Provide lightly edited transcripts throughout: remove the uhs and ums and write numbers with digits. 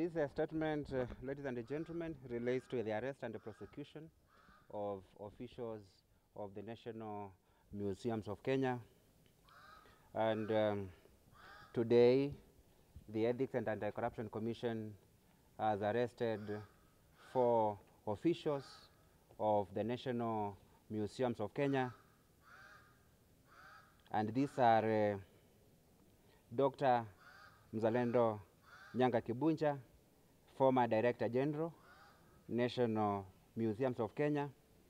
This statement, ladies and gentlemen, relates to the arrest and the prosecution of officials of the National Museums of Kenya. And today, the Ethics and Anti-Corruption Commission has arrested 4 officials of the National Museums of Kenya. And these are Dr. Mzalendo Kibunjia, former Director General, National Museums of Kenya;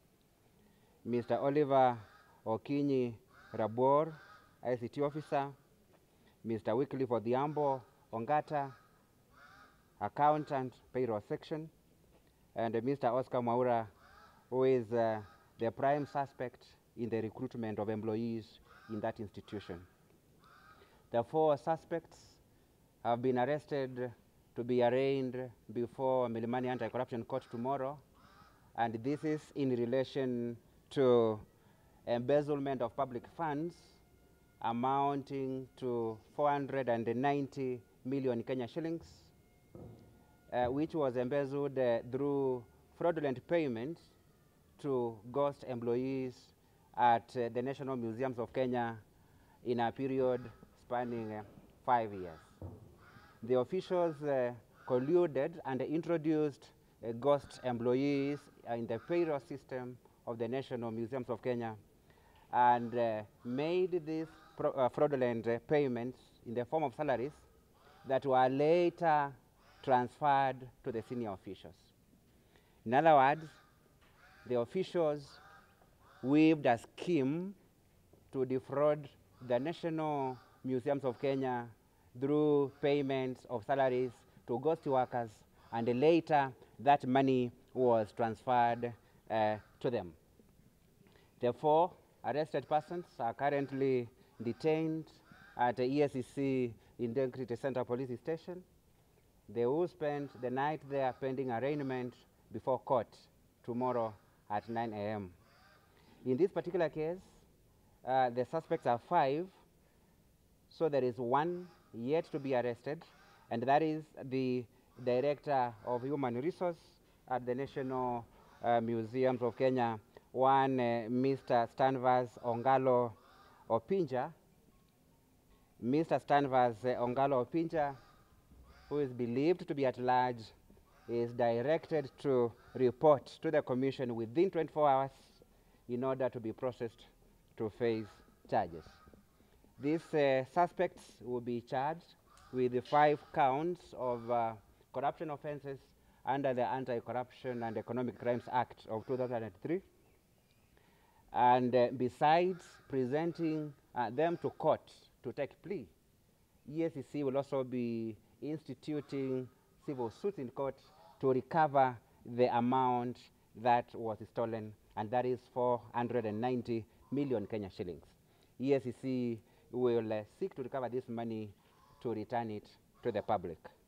Mr. Oliver Okinyi Rabor, ICT Officer; Mr. Wycliffe Odhiambo Ongata, Accountant, Payroll Section; and Mr. Oscar Mwaura, who is the prime suspect in the recruitment of employees in that institution. The 4 suspects have been arrested to be arraigned before Milimani Anti-Corruption Court tomorrow, and this is in relation to embezzlement of public funds amounting to 490 million Kenya shillings, which was embezzled through fraudulent payments to ghost employees at the National Museums of Kenya in a period spanning 5 years. The officials colluded and introduced ghost employees in the payroll system of the National Museums of Kenya and made these fraudulent payments in the form of salaries that were later transferred to the senior officials. In other words, the officials weaved a scheme to defraud the National Museums of Kenya through payments of salaries to ghost workers, and later that money was transferred to them. The 4 arrested persons are currently detained at the EACC Integrity Center Police Station. They will spend the night there pending arraignment before court tomorrow at 9 a.m. In this particular case, the suspects are 5, so there is 1 yet to be arrested, and that is the Director of Human Resource at the National Museums of Kenya, one Mr. Stanvas Ongalo Opinja. Mr. Stanvas Ongalo Opinja, who is believed to be at large, is directed to report to the Commission within 24 hours in order to be processed to face charges. These suspects will be charged with 5 counts of corruption offenses under the Anti-Corruption and Economic Crimes Act of 2003. And besides presenting them to court to take plea, EACC will also be instituting civil suits in court to recover the amount that was stolen, and that is 490 million Kenya shillings. EACC will seek to recover this money to return it to the public.